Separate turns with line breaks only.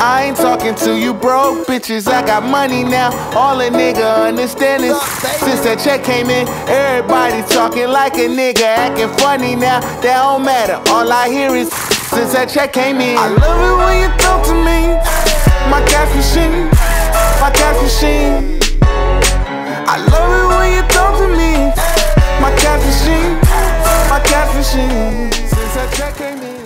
I ain't talking to you broke bitches, I got money now. All a nigga understand is since that check came in, everybody talking like a nigga, acting funny now. That don't matter, all I hear is since that check came in. I love it when you talk to me, my cash machine, my cash machine. I love it when you talk to me, my cash machine, my cash machine. Since that check came in.